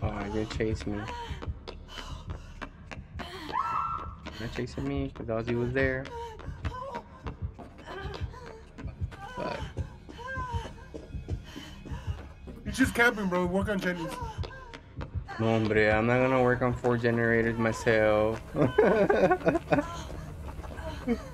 Oh, you're chasing me. You're not chasing me because Ozzy was there. But He's just camping, bro. Work on Chinese. no, hombre, I'm not gonna work on 4 generators myself.